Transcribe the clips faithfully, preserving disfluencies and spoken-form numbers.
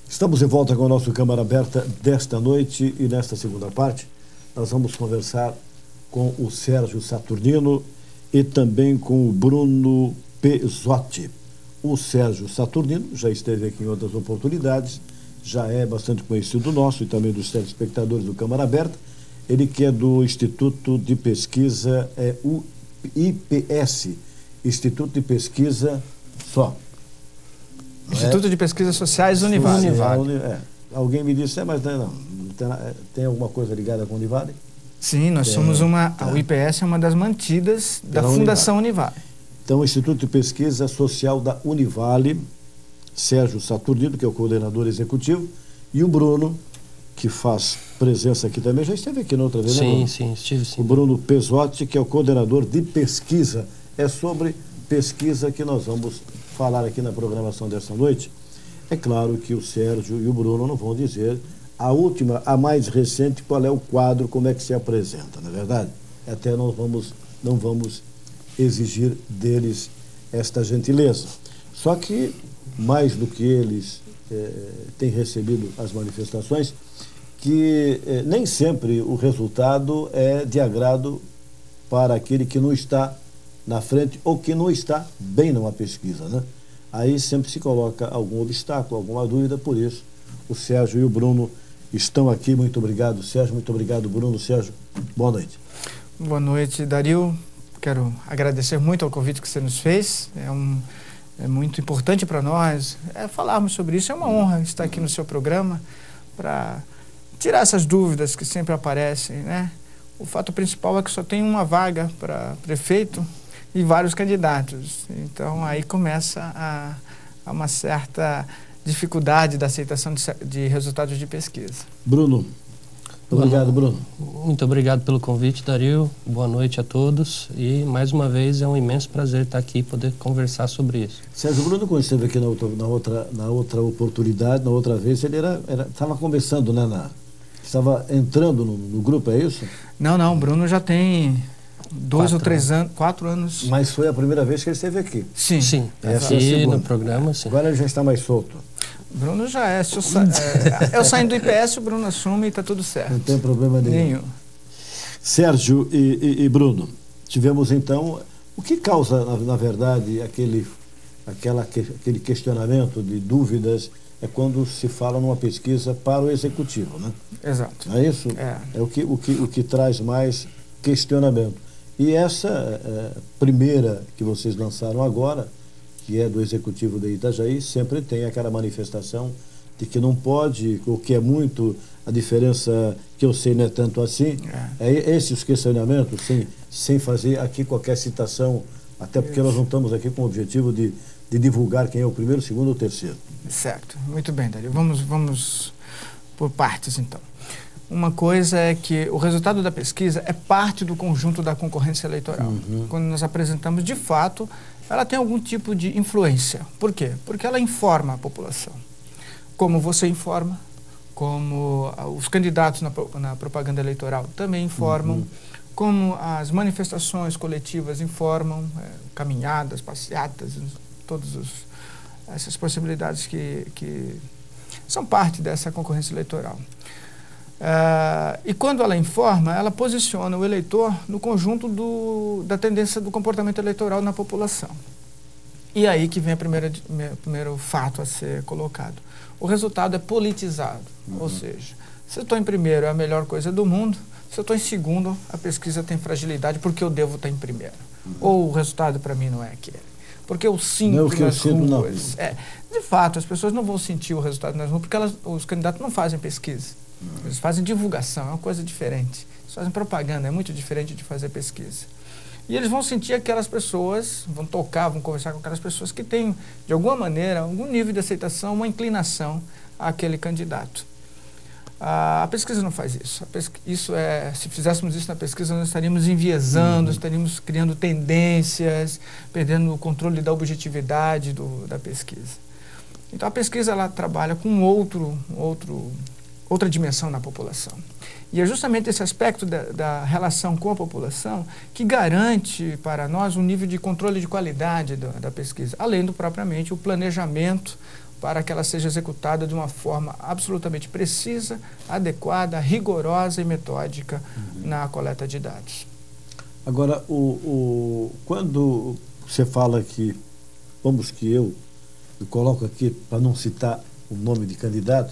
Estamos de volta com o nosso Câmara Aberta desta noite e nesta segunda parte nós vamos conversar com o Sérgio Saturnino e também com o Bruno Pesotti. O Sérgio Saturnino já esteve aqui em outras oportunidades, já é bastante conhecido nosso e também dos telespectadores do Câmara Aberta. Ele que é do Instituto de Pesquisa, é o I P S, Instituto de Pesquisa só. Instituto é? de Pesquisas Sociais Univale. Univale. É. Alguém me disse, é, mas não, não tem, tem alguma coisa ligada com a Univale? Sim, nós tem, somos uma, tá. a U I P S é uma das mantidas da Fundação Univale. Univale. Então, o Instituto de Pesquisa Social da Univale, Sérgio Saturnino, que é o coordenador executivo, e o Bruno, que faz presença aqui também, já esteve aqui na outra vez, sim, né, Bruno? Sim, estive sim. O Bruno Pesotti, que é o coordenador de pesquisa. É sobre pesquisa que nós vamos falar aqui na programação desta noite. É claro que o Sérgio e o Bruno não vão dizer a última, a mais recente, qual é o quadro, como é que se apresenta, não é verdade? Até nós vamos, não vamos exigir deles esta gentileza. Só que, mais do que eles eh, têm recebido as manifestações, que eh, nem sempre o resultado é de agrado para aquele que não está na frente ou que não está bem numa pesquisa, né? Aí sempre se coloca algum obstáculo, alguma dúvida, por isso o Sérgio e o Bruno estão aqui. Muito obrigado, Sérgio, muito obrigado, Bruno. Sérgio, boa noite. Boa noite, Dario. Quero agradecer muito ao convite que você nos fez. É, um, é muito importante para nós é, falarmos sobre isso. É uma honra estar aqui no seu programa para tirar essas dúvidas que sempre aparecem, né? O fato principal é que só tem uma vaga para prefeito e vários candidatos. Então, aí começa a, a uma certa dificuldade da aceitação de, de resultados de pesquisa. Bruno. Obrigado, Bruno. Muito obrigado pelo convite, Dario. Boa noite a todos. E, mais uma vez, é um imenso prazer estar aqui e poder conversar sobre isso. Sérgio, Bruno, quando esteve aqui na outra, na outra, na outra oportunidade, na outra vez, ele era, era, estava começando, né? Na, estava entrando no, no grupo, é isso? Não, não. O Bruno já tem dois quatro ou três anos, quatro anos. Mas foi a primeira vez que ele esteve aqui. Sim. Sim, essa aqui é a no programa, sim. Agora ele já está mais solto. Bruno já é. Se eu, sa é eu saindo do I P S, o Bruno assume e está tudo certo. Não tem problema nenhum. nenhum. Sérgio e, e, e Bruno, tivemos então, o que causa, na, na verdade, aquele, aquela, aquele questionamento de dúvidas é quando se fala numa pesquisa para o executivo, né? Exato. Não é isso? É, é o, que, o, que, o que traz mais questionamento. E essa é, primeira que vocês lançaram agora, que é do Executivo de Itajaí, sempre tem aquela manifestação de que não pode, o que é muito, a diferença que eu sei não é tanto assim, é, é esses questionamentos, sem, sem fazer aqui qualquer citação, até porque Isso. nós não estamos aqui com o objetivo de, de divulgar quem é o primeiro, o segundo ou o terceiro. Certo, muito bem, Dario. Vamos, vamos por partes, então. Uma coisa é que o resultado da pesquisa é parte do conjunto da concorrência eleitoral. Uhum. Quando nós apresentamos, de fato, ela tem algum tipo de influência. Por quê? Porque ela informa a população. Como você informa, como os candidatos na, na propaganda eleitoral também informam, uhum. como as manifestações coletivas informam, é, caminhadas, passeatas, todas os, essas possibilidades que, que são parte dessa concorrência eleitoral. Uh, e quando ela informa, ela posiciona o eleitor no conjunto do, da tendência do comportamento eleitoral na população. E aí que vem o primeiro fato a ser colocado. O resultado é politizado, uhum. ou seja, se eu estou em primeiro é a melhor coisa do mundo, se eu estou em segundo, a pesquisa tem fragilidade porque eu devo estar em primeiro. Uhum. Ou o resultado para mim não é aquele. Porque eu sinto não, que nas eu sinto, ruas. Não. É, de fato, as pessoas não vão sentir o resultado nas ruas porque elas, os candidatos não fazem pesquisa. Eles fazem divulgação, é uma coisa diferente. Eles fazem propaganda, é muito diferente de fazer pesquisa. E eles vão sentir aquelas pessoas, vão tocar, vão conversar com aquelas pessoas que têm, de alguma maneira, algum nível de aceitação, uma inclinação àquele candidato. A pesquisa não faz isso. Pesqu... isso é, se fizéssemos isso na pesquisa, nós estaríamos enviesando, uhum. estaríamos criando tendências, perdendo o controle da objetividade do, da pesquisa. Então, a pesquisa ela trabalha com outro, outro, outra dimensão na população. E é justamente esse aspecto da, da relação com a população que garante para nós um nível de controle de qualidade da, da pesquisa, além do propriamente o planejamento, para que ela seja executada de uma forma absolutamente precisa, adequada, rigorosa e metódica uhum. na coleta de dados. Agora, o, o, quando você fala que, vamos que eu, eu coloco aqui, para não citar o nome de candidato,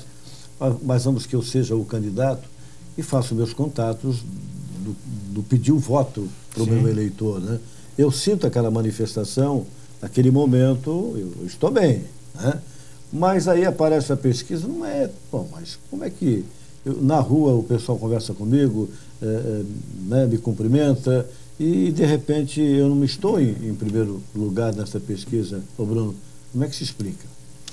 mas vamos que eu seja o candidato e faço meus contatos do, do pedir o voto para o meu eleitor, né? Eu sinto aquela manifestação, naquele momento, eu, eu estou bem, né? Mas aí aparece a pesquisa, não é... Bom, mas como é que... Eu, na rua o pessoal conversa comigo, é, é, né, me cumprimenta, e de repente eu não estou em, em primeiro lugar nessa pesquisa. Ô Bruno, como é que se explica?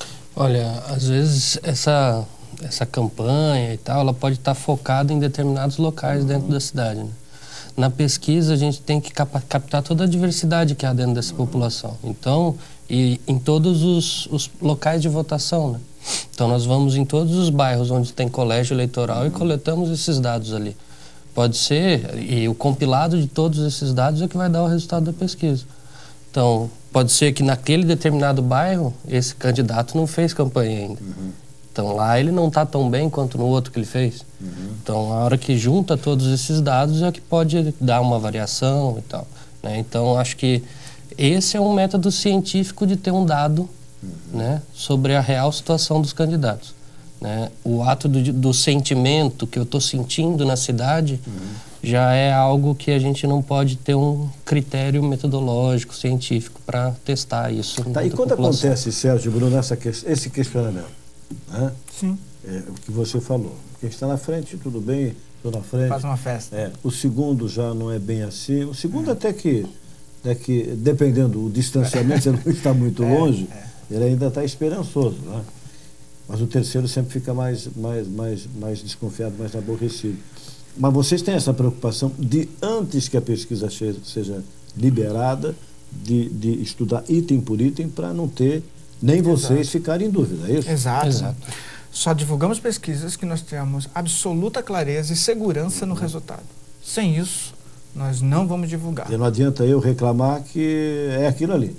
Olha, às vezes essa, essa campanha e tal, ela pode estar focada em determinados locais uhum. dentro da cidade, né? Na pesquisa, a gente tem que captar toda a diversidade que há dentro dessa população. Então, e em todos os, os locais de votação, né? Então, nós vamos em todos os bairros onde tem colégio eleitoral e coletamos esses dados ali. Pode ser, e o compilado de todos esses dados é que vai dar o resultado da pesquisa. Então, pode ser que naquele determinado bairro, esse candidato não fez campanha ainda. Uhum. Então, lá ele não está tão bem quanto no outro que ele fez. Uhum. Então, a hora que junta todos esses dados é que pode dar uma variação e tal, né? Então, acho que esse é um método científico de ter um dado uhum. né, sobre a real situação dos candidatos, né? O ato do, do sentimento que eu estou sentindo na cidade uhum. já é algo que a gente não pode ter um critério metodológico, científico para testar isso. Tá, e quando população. acontece, Sérgio Bruno, essa, esse questionamento? Né? Sim. É, o que você falou. Quem está na frente, tudo bem, estou na frente. Faz uma festa. É, o segundo já não é bem assim. O segundo é. até que, até que, dependendo do distanciamento, ele não está muito é, longe, é. ele ainda está esperançoso. Né? Mas o terceiro sempre fica mais, mais, mais, mais desconfiado, mais aborrecido. Mas vocês têm essa preocupação de, antes que a pesquisa seja liberada, de, de estudar item por item para não ter... Nem vocês Exato. ficarem em dúvida, é isso? Exato. Exato. Só divulgamos pesquisas que nós temos absoluta clareza e segurança uhum. no resultado. Sem isso, nós não vamos divulgar. E não adianta eu reclamar que é aquilo ali.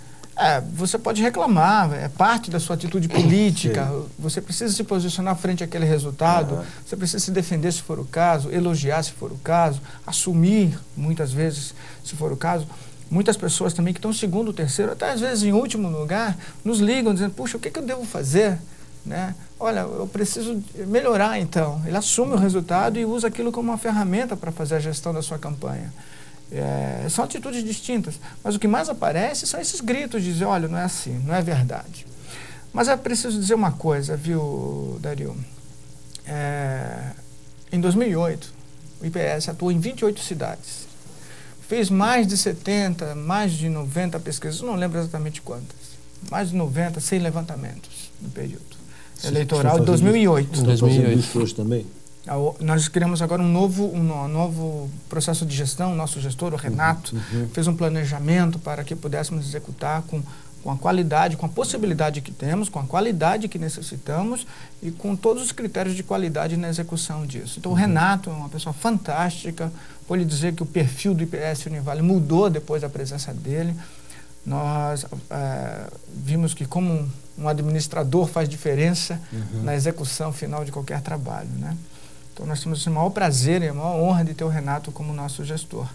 É, você pode reclamar, é parte da sua atitude política, Sim. você precisa se posicionar frente àquele resultado, uhum. você precisa se defender se for o caso, elogiar se for o caso, assumir muitas vezes se for o caso. Muitas pessoas também que estão em segundo, terceiro, até às vezes em último lugar, nos ligam dizendo, puxa, o que, que eu devo fazer? Né? Olha, eu preciso melhorar então. Ele assume o resultado e usa aquilo como uma ferramenta para fazer a gestão da sua campanha. É, são atitudes distintas, mas o que mais aparece são esses gritos de dizer, olha, não é assim, não é verdade. Mas é preciso dizer uma coisa, viu, Dario? É, em dois mil e oito, o I P S atuou em vinte e oito cidades. Fez mais de setenta, mais de noventa pesquisas, não lembro exatamente quantas, mais de noventa, cem levantamentos no período eleitoral de dois mil e oito. dois mil e oito hoje também? Nós criamos agora um novo, um novo processo de gestão, o nosso gestor, o Renato, uhum, uhum. fez um planejamento para que pudéssemos executar com, com a qualidade, com a possibilidade que temos, com a qualidade que necessitamos e com todos os critérios de qualidade na execução disso. Então, uhum. o Renato é uma pessoa fantástica. Vou lhe dizer que o perfil do I P S Univale mudou depois da presença dele. Nós é, vimos que como um, um administrador faz diferença uhum. na execução final de qualquer trabalho, né? Então nós temos o maior prazer e a maior honra de ter o Renato como nosso gestor.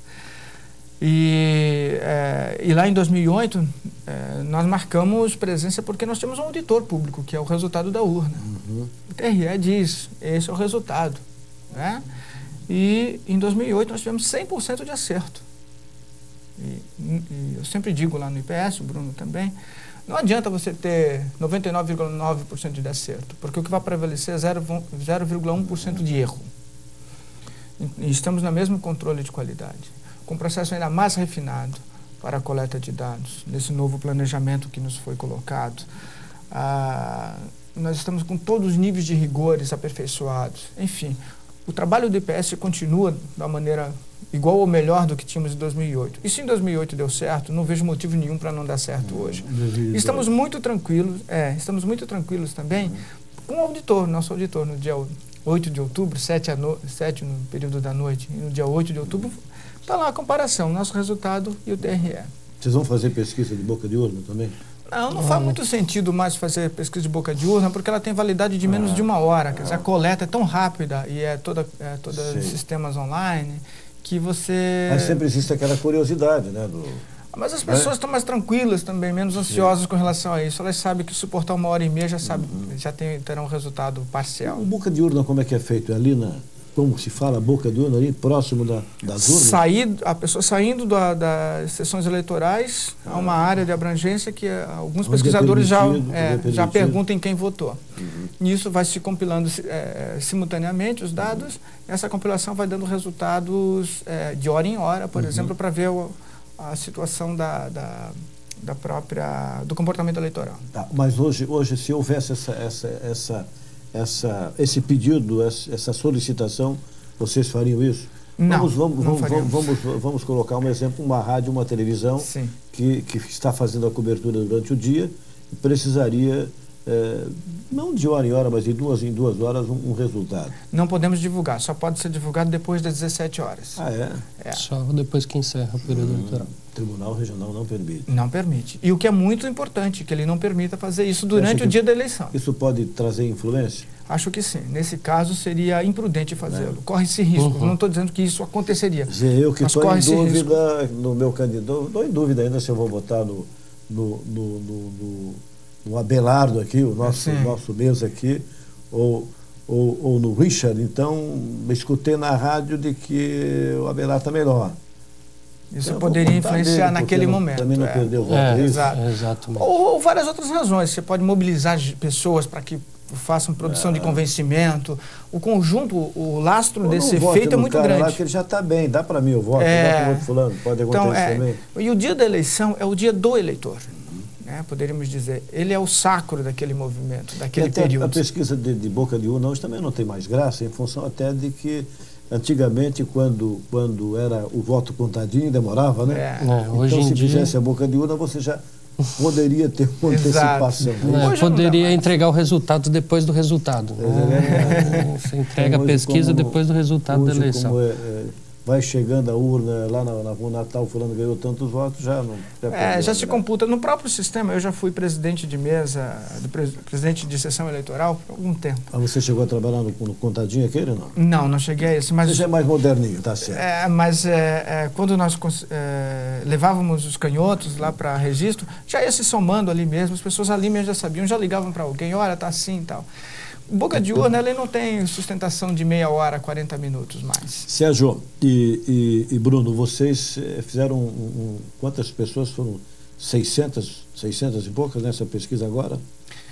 E, é, e lá em dois mil e oito é, nós marcamos presença porque nós temos um auditor público, que é o resultado da urna. Uhum. O T R E diz, esse é o resultado, né? E em dois mil e oito nós tivemos cem por cento de acerto. E, e eu sempre digo lá no I P S, o Bruno também, não adianta você ter noventa e nove vírgula nove por cento de acerto, porque o que vai prevalecer é zero vírgula um por cento de erro. E estamos no mesmo controle de qualidade, com um processo ainda mais refinado para a coleta de dados, nesse novo planejamento que nos foi colocado. Ah, nós estamos com todos os níveis de rigores aperfeiçoados, enfim. O trabalho do I P S continua da maneira igual ou melhor do que tínhamos em dois mil e oito. E se em dois mil e oito deu certo, não vejo motivo nenhum para não dar certo hoje. Estamos muito tranquilos, é, estamos muito tranquilos também com o auditor, nosso auditor, no dia oito de outubro, sete, no, sete no período da noite, e no dia oito de outubro, está lá a comparação, nosso resultado e o T R E. Vocês vão fazer pesquisa de boca de urna também? Não, não faz muito sentido mais fazer pesquisa de boca de urna, porque ela tem validade de menos ah, de uma hora. Quer dizer, a coleta é tão rápida e é toda, é toda sistemas online que você... Mas sempre existe aquela curiosidade, né? Do... Mas as pessoas é? estão mais tranquilas também, menos ansiosas Sim. com relação a isso. Elas sabem que suportar uma hora e meia já, sabe, uhum. já tem, terá um resultado parcial. O boca de urna, como é que é feito? É ali na... Como se fala, boca de urna, ali próximo da, das urnas? Sair, a pessoa saindo da, das sessões eleitorais ah. a uma área de abrangência que alguns onde pesquisadores é já, é, já perguntam quem votou. Uhum. Nisso vai se compilando é, simultaneamente os dados, uhum. e essa compilação vai dando resultados é, de hora em hora, por uhum. exemplo, para ver o, a situação da, da, da própria, do comportamento eleitoral. Tá, mas hoje, hoje, se houvesse essa... essa, essa Essa, esse pedido, essa solicitação, vocês fariam isso? Não, vamos, vamos, não vamos, vamos, vamos colocar um exemplo, uma rádio, uma televisão que, que está fazendo a cobertura durante o dia e precisaria, é, não de hora em hora, mas de duas em duas horas, um, um resultado. Não podemos divulgar, só pode ser divulgado depois das dezessete horas. Ah, é? é. Só depois que encerra o período eleitoral. O Tribunal Regional não permite. Não permite. E o que é muito importante, que ele não permita fazer isso durante o dia da eleição. Isso pode trazer influência? Acho que sim. Nesse caso, seria imprudente fazê-lo. É. Corre-se risco. Uhum. Não estou dizendo que isso aconteceria. Eu que estou em dúvida risco. no meu candidato, estou em dúvida ainda se eu vou votar no, no, no, no, no, no Abelardo aqui, o nosso, é, nosso mês aqui, ou, ou, ou no Richard. Então, escutei na rádio de que o Abelardo está melhor. Isso então, poderia influenciar dele, naquele não, momento. Também não é. perdeu o voto. É, é exato. Exatamente. Ou, ou várias outras razões. Você pode mobilizar pessoas para que façam produção é. de convencimento. O conjunto, o lastro ou desse efeito é muito grande. Lá que ele já está bem, dá para mim o voto, é. dá para o outro fulano, pode acontecer então, é. também. E o dia da eleição é o dia do eleitor. Uhum. Né, poderíamos dizer. Ele é o sacro daquele movimento, daquele e até período. A pesquisa de, de boca de urna hoje também não tem mais graça, em função até de que antigamente, quando, quando era o voto contadinho, demorava, né? É. É, então, hoje se em dia... fizesse a boca de urna, você já poderia ter uma antecipação. É, poderia entregar o resultado depois do resultado. Né? Você entrega então, a pesquisa como, depois do resultado da eleição. Como é, é, vai chegando a urna lá na, na rua Natal, fulano ganhou tantos votos, já não... Já, é, já se computa. No próprio sistema, eu já fui presidente de mesa, do pres, presidente de sessão eleitoral por algum tempo. Ah, você chegou a trabalhar no, no contadinho aquele ou não? Não, não cheguei a esse. Mas você já é mais moderninho, tá certo. É, mas é, é, quando nós é, levávamos os canhotos lá para registro, já ia se somando ali mesmo, as pessoas ali mesmo já sabiam, já ligavam para alguém, olha, tá assim e tal. Boca de urna, ele não tem sustentação de meia hora, quarenta minutos mais. Sérgio e, e, e Bruno, vocês fizeram um, um, quantas pessoas foram? seiscentas, seiscentas e poucas nessa pesquisa agora?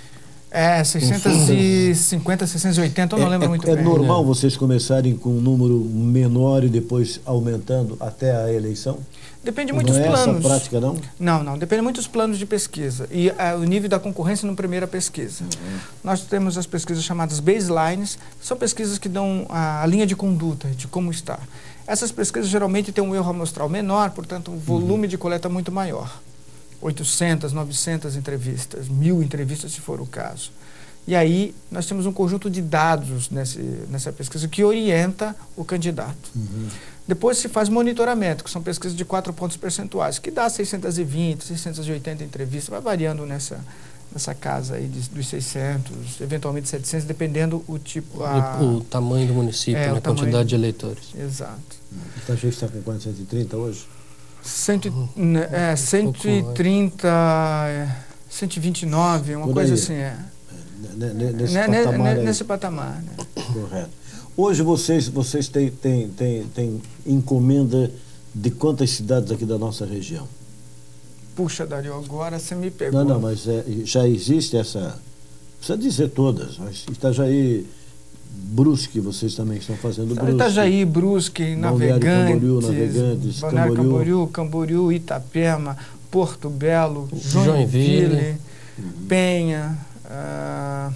É, seiscentas e cinquenta, seiscentas e oitenta, eu não é, lembro é, muito é bem. É normal vocês começarem com um número menor e depois aumentando até a eleição? Depende muito dos planos. Não é essa prática, não? Não, não. Depende muito dos planos de pesquisa e uh, o nível da concorrência na primeira pesquisa. Uhum. Nós temos as pesquisas chamadas baselines, que são pesquisas que dão a, a linha de conduta, de como está. Essas pesquisas geralmente têm um erro amostral menor, portanto, um volume uhum. de coleta muito maior. oitocentas, novecentas entrevistas, mil entrevistas, se for o caso. E aí, nós temos um conjunto de dados nesse, nessa pesquisa que orienta o candidato. Uhum. Depois se faz monitoramento, que são pesquisas de quatro pontos percentuais, que dá seiscentas e vinte, seiscentas e oitenta entrevistas, vai variando nessa, nessa casa aí de, dos seiscentos, eventualmente setecentos, dependendo o tipo... A, o, o tamanho do município, é, a quantidade tamanho, de eleitores. Exato. Você acha que está com quanto? cento e trinta hoje? Cento, uhum. é, cento e trinta, cento e vinte e nove, uma coisa assim, é. Nesse N patamar. Nesse patamar, né? Correto. Hoje vocês, vocês têm, têm, têm, têm encomenda de quantas cidades aqui da nossa região? Puxa, Dario, agora você me pegou. Não, não, mas é, já existe essa... Não precisa dizer todas, mas Itajaí, Brusque, vocês também estão fazendo Brusque. Itajaí, Brusque, Navegantes, Camboriú, Navegantes, Balneário Camboriú, Camboriú, Itapema, Porto Belo, Joinville, Joinville uhum. Penha... Uh,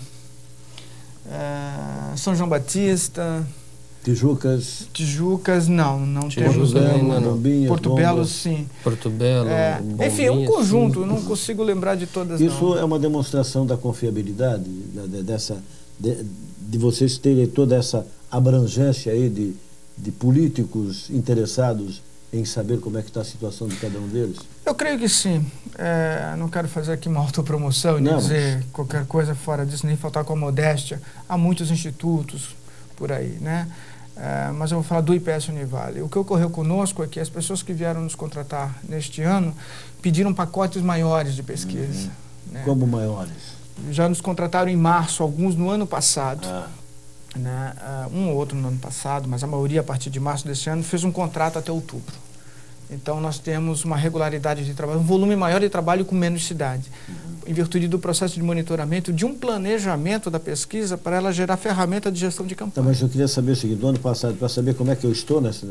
uh, São João Batista, Tijucas, Tijucas não, não Tijucas, temos ainda não. Bombinhas, Porto Bombas. Belo sim, Porto Belo, é, Bombinhas, enfim, um conjunto, sim. Não consigo lembrar de todas. Isso não. É uma demonstração da confiabilidade de, dessa de, de vocês terem toda essa abrangência aí de, de políticos interessados em saber como é que está a situação de cada um deles? Eu creio que sim. É, não quero fazer aqui uma autopromoção, nem Não, dizer mas... qualquer coisa fora disso, nem faltar com a modéstia. Há muitos institutos por aí, né? É, mas eu vou falar do I P S Univale. O que ocorreu conosco é que as pessoas que vieram nos contratar neste ano pediram pacotes maiores de pesquisa. Uhum. Né? Como maiores? Já nos contrataram em março, alguns no ano passado. Ah. Né? Um ou outro no ano passado, mas a maioria a partir de março desse ano fez um contrato até outubro. Então nós temos uma regularidade de trabalho, um volume maior de trabalho com menos cidade, uhum. em virtude do processo de monitoramento, de um planejamento da pesquisa para ela gerar ferramenta de gestão de campanha. Tá, mas eu queria saber o seguinte, do ano passado, para saber como é que eu estou nessa...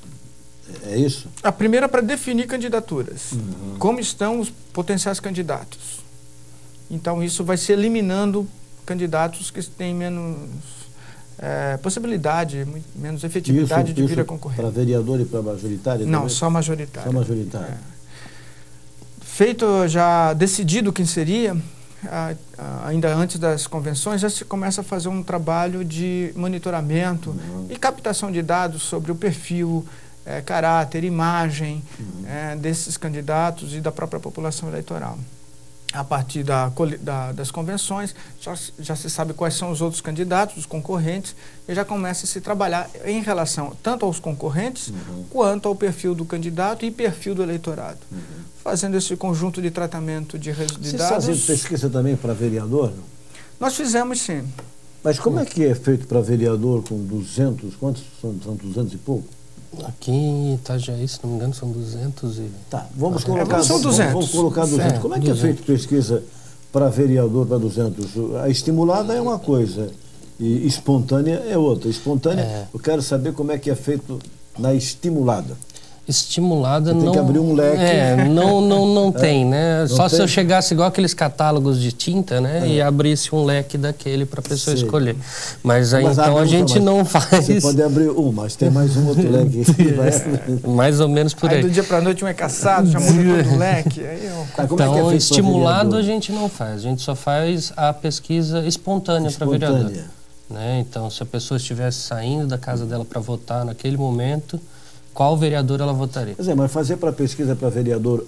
É isso? A primeira para definir candidaturas, uhum. como estão os potenciais candidatos. Então isso vai se eliminando candidatos que têm menos... É, possibilidade, muito menos efetividade isso, de vir isso a concorrer. Para vereador e para majoritário? Não, também? só majoritário. Só majoritário. É. Feito, já decidido quem seria, a, a, ainda antes das convenções, já se começa a fazer um trabalho de monitoramento uhum. e captação de dados sobre o perfil, é, caráter, imagem uhum. é, desses candidatos e da própria população eleitoral. A partir da, da, das convenções, já, já se sabe quais são os outros candidatos, os concorrentes, e já começa a se trabalhar em relação tanto aos concorrentes, uhum. quanto ao perfil do candidato e perfil do eleitorado. Uhum. Fazendo esse conjunto de tratamento de, de Vocês dados... Vocês fazem pesquisa também para vereador? Não? Nós fizemos, sim. Mas como é que é feito para vereador com duzentos, quantos são? São duzentos e pouco? Aqui em Itajaí, se não me engano, são duzentos e... Tá, vamos colocar, é, são duzentos. Vamos, vamos colocar duzentos. É, Como é que duzentos. é feito pesquisa para vereador para duzentos? A estimulada é uma coisa e espontânea é outra. Espontânea, é. eu quero saber como é que é feito na estimulada. Estimulada Você não... tem que abrir um leque. É, não, não, não é. tem, né? Não Só tem? se eu chegasse igual aqueles catálogos de tinta, né? É. E abrisse um leque daquele para a pessoa Sei. escolher. Mas aí, mas então, a gente mais. não faz... Você pode abrir um, mas tem mais um outro leque. É, mais ou menos por aí. Aí do dia para a noite um é caçado, já muda todo o leque. Aí eu... tá, então, é que é estimulado a gente não faz. A gente só faz a pesquisa espontânea, espontânea. para vereador. Né? Então, se a pessoa estivesse saindo da casa dela para votar naquele momento... Qual vereador ela votaria? Pois é, mas fazer para pesquisa para vereador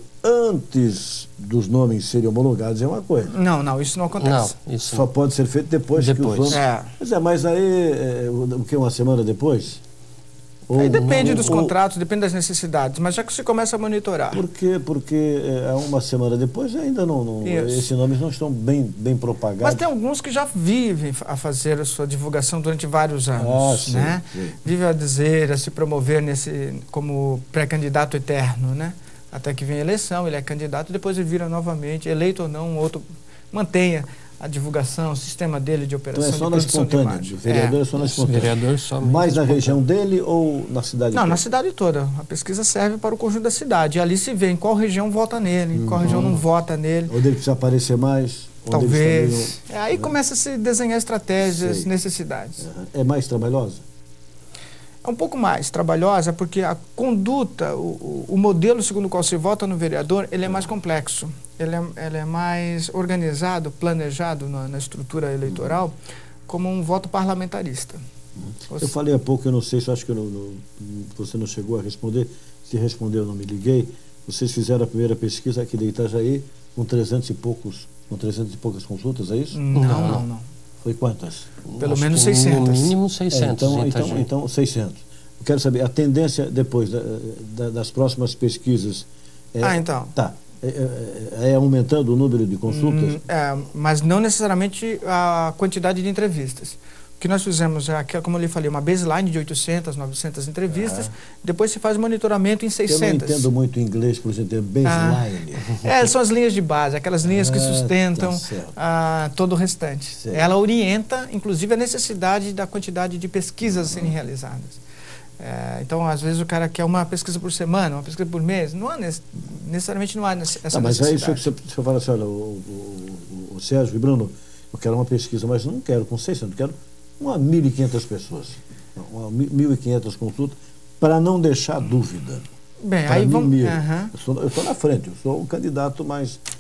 antes dos nomes serem homologados é uma coisa. Não, não, isso não acontece. Não, isso Só pode ser feito depois, depois. que os nomes... É. Pois é, mas aí, é, o que, uma semana depois? Ou, aí depende ou, dos ou, contratos, depende das necessidades, mas já que você começa a monitorar. Por quê? Porque é, uma semana depois ainda não, não esses nomes não estão bem, bem propagados. Mas tem alguns que já vivem a fazer a sua divulgação durante vários anos, ah, sim, né? Sim. Vive a dizer, a se promover nesse, como pré-candidato eterno, né? Até que vem a eleição, ele é candidato, depois ele vira novamente, eleito ou não, um outro mantenha a divulgação, o sistema dele de operação. Então é só de na espontânea, o vereador é, é só na espontânea. Vereador só mais na região dele ou na cidade Não, toda? na cidade toda. A pesquisa serve para o conjunto da cidade. E ali se vê em qual região vota nele, em uhum. qual região não vota nele. Onde ele precisa aparecer mais. Talvez. Não... É, aí começa a se desenhar estratégias, Sei. necessidades. Uhum. É mais trabalhosa? É um pouco mais trabalhosa, porque a conduta, o, o modelo segundo o qual se vota no vereador, ele é mais complexo. Ele é, ele é mais organizado, planejado na, na estrutura eleitoral, como um voto parlamentarista. Uhum. Eu falei há pouco, eu não sei se acho que eu não, não, você não chegou a responder. Se respondeu, eu não me liguei. Vocês fizeram a primeira pesquisa aqui de Itajaí com trezentos e poucos, com trezentas e poucas consultas, é isso? Não, não, não. não. Foi quantas? Pelo Acho menos seiscentas. No mínimo seiscentas. É, então, então, então, seiscentos. Eu quero saber, a tendência depois da, da, das próximas pesquisas... É, ah, então. Tá. É, é, é aumentando o número de consultas? Hum, é, mas não necessariamente a quantidade de entrevistas. O que nós fizemos é, como eu lhe falei, uma baseline de oitocentas, novecentas entrevistas, ah. depois se faz monitoramento em seiscentas. Eu não entendo muito inglês, por exemplo, baseline. Ah. É, são as linhas de base, aquelas linhas ah, que sustentam tá ah, todo o restante. Certo. Ela orienta, inclusive, a necessidade da quantidade de pesquisas a serem realizadas. É, então, às vezes, o cara quer uma pesquisa por semana, uma pesquisa por mês. Não há necessariamente não há essa ah, mas necessidade. Mas é isso que você, você fala assim, olha, o, o, o, o Sérgio e Bruno, eu quero uma pesquisa, mas não quero com seiscentos, eu quero uma mil e quinhentas pessoas, uma mil e quinhentas consultas, para não deixar dúvida. Bem, pra aí mim vamos... mesmo. Uhum. Eu estou na frente, eu sou o candidato mais,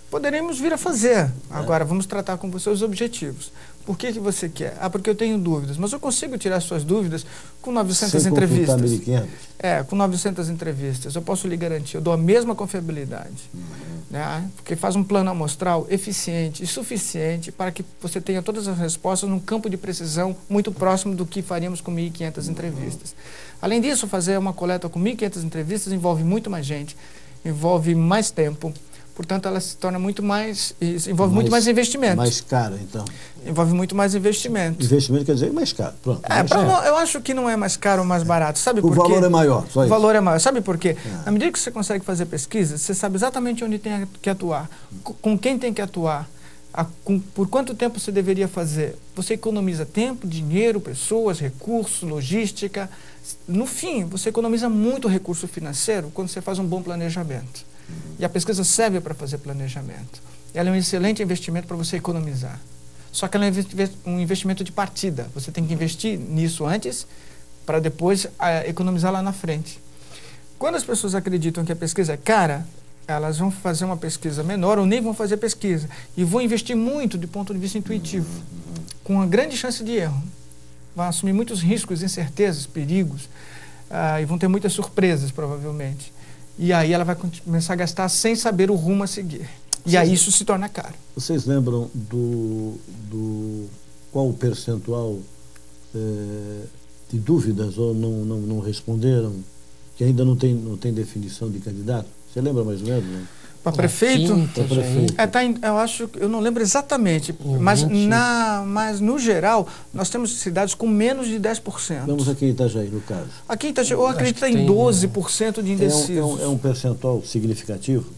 Poderemos vir a fazer. Agora, vamos tratar com você os objetivos. Por que que você quer? Ah, porque eu tenho dúvidas. Mas eu consigo tirar suas dúvidas com novecentas Sem entrevistas. mil e quinhentos. É, com novecentas entrevistas. Eu posso lhe garantir, eu dou a mesma confiabilidade. Uhum. Né? Porque faz um plano amostral eficiente e suficiente para que você tenha todas as respostas num campo de precisão muito próximo do que faríamos com mil e quinhentas entrevistas. Além disso, fazer uma coleta com mil e quinhentas entrevistas envolve muito mais gente, envolve mais tempo. Portanto, ela se torna muito mais, envolve mais, muito mais investimento. Mais caro, então. Envolve muito mais investimento. Investimento quer dizer mais caro. Pronto. É, pra, não, eu acho que não é mais caro ou mais barato. Sabe por quê? O valor é maior, só isso. O valor é maior. Sabe por quê? É. À medida que você consegue fazer pesquisa, você sabe exatamente onde tem que atuar, com quem tem que atuar, a, com, por quanto tempo você deveria fazer. Você economiza tempo, dinheiro, pessoas, recursos, logística. No fim, você economiza muito recurso financeiro quando você faz um bom planejamento. E a pesquisa serve para fazer planejamento. Ela é um excelente investimento para você economizar. Só que ela é um investimento de partida. Você tem que investir nisso antes para depois a, economizar lá na frente. Quando as pessoas acreditam que a pesquisa é cara, elas vão fazer uma pesquisa menor ou nem vão fazer pesquisa. E vão investir muito do ponto de vista intuitivo, com uma grande chance de erro. Vão assumir muitos riscos, incertezas, perigos, uh, e vão ter muitas surpresas, provavelmente. E aí ela vai começar a gastar sem saber o rumo a seguir. E Vocês, aí isso se torna caro. Vocês lembram do, do qual o percentual é, de dúvidas ou não, não, não responderam, que ainda não tem, não tem definição de candidato? Você lembra mais ou menos? Né? Para prefeito? Para prefeito. É, tá em, eu acho, eu não lembro exatamente, mas, na, mas no geral, nós temos cidades com menos de dez por cento. Vamos aqui em Itajaí, no caso. Aqui em Itajaí, eu acredito que está em doze por cento de indecisos. É um, é um, é um percentual significativo?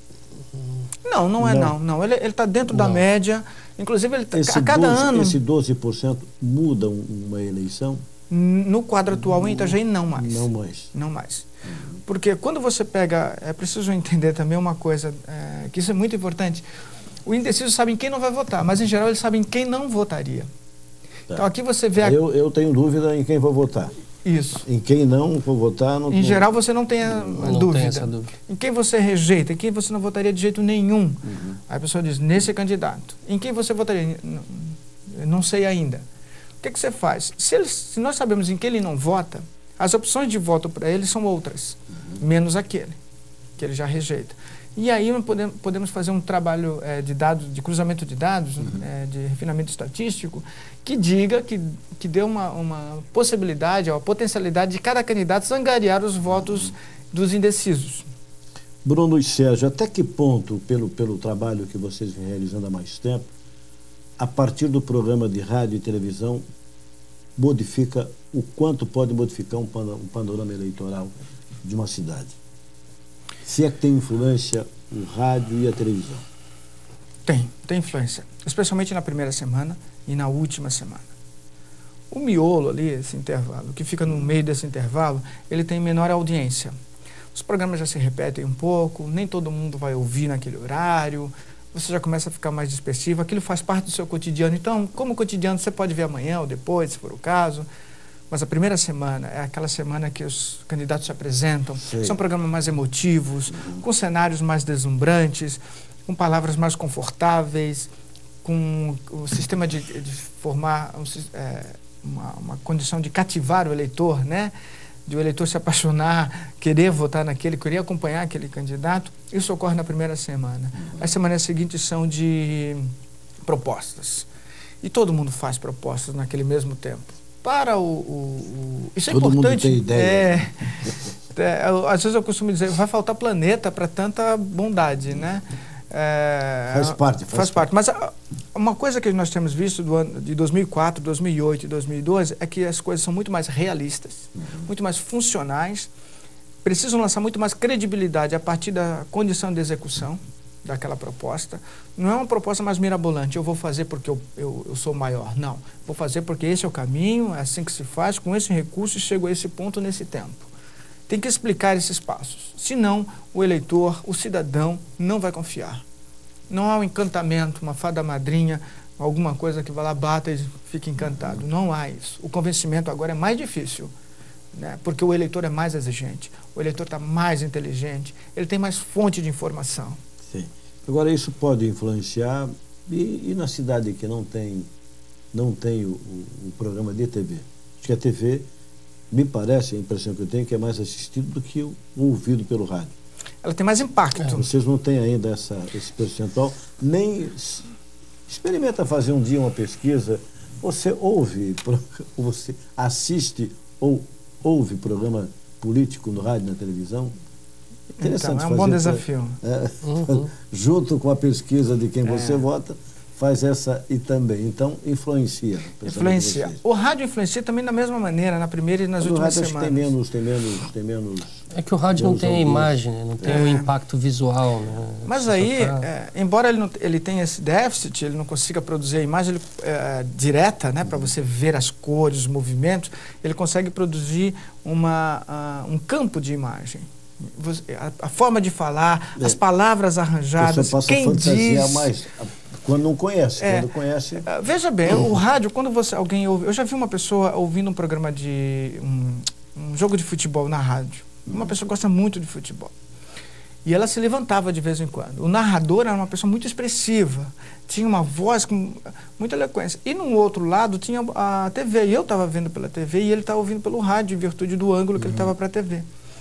Não, não é não. não. Ele está dentro não. da média. Inclusive, ele tá, a cada doze, ano... Esse doze por cento muda uma eleição? No quadro atual em Itajaí, não mais. Não mais. Não mais. Uhum. Porque quando você pega... É preciso entender também uma coisa, é, que isso é muito importante. O indeciso sabe em quem não vai votar, mas, em geral, ele sabe em quem não votaria. Tá. Então, aqui você vê... A... Eu, eu tenho dúvida em quem vou votar. Isso. Em quem não vou votar... Não, em geral, você não tem a não dúvida. Tem essa dúvida. Em quem você rejeita, em quem você não votaria de jeito nenhum. Uhum. Aí a pessoa diz, nesse candidato. Em quem você votaria? Não sei ainda. O que, que você faz? Se, ele, se nós sabemos em que ele não vota, as opções de voto para ele são outras, uhum. menos aquele, que ele já rejeita. E aí podemos, podemos fazer um trabalho é, de dados, de cruzamento de dados, uhum. é, de refinamento estatístico, que diga, que, que dê uma, uma possibilidade, uma potencialidade de cada candidato angariar os votos uhum. dos indecisos. Bruno e Sérgio, até que ponto, pelo, pelo trabalho que vocês vêm realizando há mais tempo, a partir do programa de rádio e televisão, modifica, o quanto pode modificar um panorama eleitoral de uma cidade? Se é que tem influência o rádio e a televisão? Tem, tem influência. Especialmente na primeira semana e na última semana. O miolo ali, esse intervalo, que fica no meio desse intervalo, ele tem menor audiência. Os programas já se repetem um pouco, nem todo mundo vai ouvir naquele horário, você já começa a ficar mais dispersivo, aquilo faz parte do seu cotidiano. Então, como cotidiano, você pode ver amanhã ou depois, se for o caso. Mas a primeira semana é aquela semana que os candidatos se apresentam. Sim. São programas mais emotivos, uhum. com cenários mais deslumbrantes, com palavras mais confortáveis, com o sistema de, de formar um, é, uma, uma condição de cativar o eleitor, né? De o eleitor se apaixonar, querer votar naquele, querer acompanhar aquele candidato. Isso ocorre na primeira semana. Uhum. As semanas seguintes são de propostas. E todo mundo faz propostas naquele mesmo tempo. Para o... o, o isso é todo importante. Mundo tem ideia. É, é, às vezes eu costumo dizer, vai faltar planeta para tanta bondade, né? É, faz parte. Faz, faz parte. parte. Mas a, uma coisa que nós temos visto do ano, de dois mil e quatro, dois mil e oito e dois mil e doze é que as coisas são muito mais realistas, uhum. muito mais funcionais, precisam lançar muito mais credibilidade a partir da condição de execução daquela proposta. Não é uma proposta mais mirabolante, eu vou fazer porque eu, eu, eu sou maior. Não, vou fazer porque esse é o caminho, é assim que se faz, com esse recurso e chego a esse ponto nesse tempo. Tem que explicar esses passos. Senão, o eleitor, o cidadão, não vai confiar. Não há um encantamento, uma fada madrinha, alguma coisa que vai lá, bata e fique encantado. Não há isso. O convencimento agora é mais difícil, né? Porque o eleitor é mais exigente, o eleitor está mais inteligente, ele tem mais fonte de informação. Sim. Agora, isso pode influenciar, e, e na cidade que não tem, não tem o, o, o programa de T V? Acho que a T V, me parece, a impressão que eu tenho, que é mais assistido do que o, o ouvido pelo rádio. Ela tem mais impacto. É, vocês não têm ainda essa, esse percentual, nem experimenta fazer um dia uma pesquisa. Você ouve, você assiste ou ouve programa político no rádio, na televisão? Interessante. Então, é um bom desafio. É, uhum. Junto com a pesquisa de quem é. você vota, faz essa e também. Então, influencia. Influencia. O rádio influencia também da mesma maneira, na primeira e nas Mas últimas o rádio semanas. Tem menos, tem menos, tem menos. É que o rádio não tem a imagem, né? Não tem o é. um impacto visual, né? Mas aí, tá... é, embora ele, não, ele tenha esse déficit, ele não consiga produzir a imagem ele, é, direta, né, para você ver as cores, os movimentos, ele consegue produzir uma, uh, um campo de imagem. A, a forma de falar, é. as palavras arranjadas, passa quem a fantasiar diz... mais quando não conhece, é, quando conhece... Veja bem, o rádio, quando você, alguém ouve... Eu já vi uma pessoa ouvindo um programa de... Um, um jogo de futebol na rádio. Uma pessoa que gosta muito de futebol. E ela se levantava de vez em quando. O narrador era uma pessoa muito expressiva, tinha uma voz com muita eloquência. E no outro lado tinha a T V, e eu estava vendo pela T V e ele estava ouvindo pelo rádio, em virtude do ângulo que uhum. ele estava para a T V.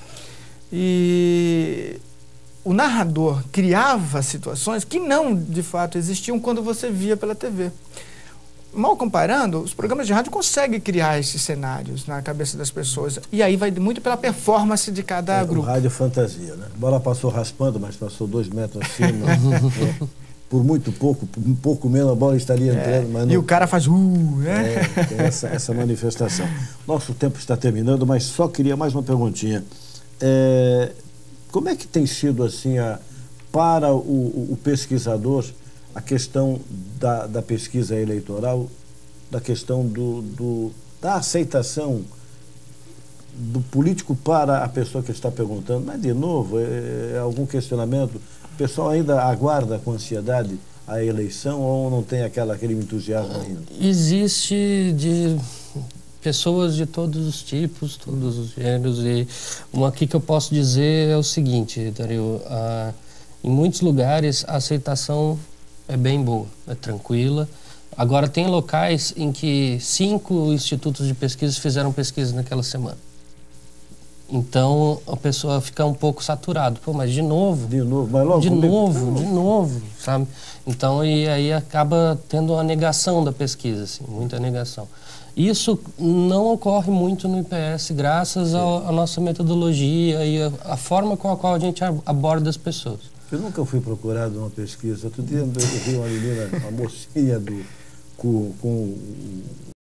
E o narrador criava situações que não, de fato, existiam quando você via pela T V. Mal comparando, os programas de rádio conseguem criar esses cenários na cabeça das pessoas. E aí vai muito pela performance de cada é, grupo. O rádio fantasia, né? A bola passou raspando, mas passou dois metros acima. é, por muito pouco, por um pouco menos a bola estaria entrando. É, mas não, e o cara faz... Uh, né? É, tem essa, essa manifestação. Nosso tempo está terminando, mas só queria mais uma perguntinha. É, como é que tem sido assim a, para o, o, o pesquisador a questão da, da pesquisa eleitoral, da questão do, do, da aceitação do político para a pessoa que está perguntando? Mas, de novo, é, é algum questionamento? O pessoal ainda aguarda com ansiedade a eleição ou não tem aquela, aquele entusiasmo ainda? Existe de... pessoas de todos os tipos, todos os gêneros, e uma aqui que eu posso dizer é o seguinte, Dario, ah, em muitos lugares a aceitação é bem boa, é tranquila. Agora tem locais em que cinco institutos de pesquisa fizeram pesquisa naquela semana. Então a pessoa fica um pouco saturada. Pô, mas de novo? De novo, mas logo de comigo. novo, de novo, sabe? Então e aí acaba tendo uma negação da pesquisa, assim, muita negação. Isso não ocorre muito no I P S, graças à nossa metodologia e a, a forma com a qual a gente aborda as pessoas. Eu nunca fui procurado numa pesquisa. Outro dia eu vi uma menina, uma mocinha do, com, com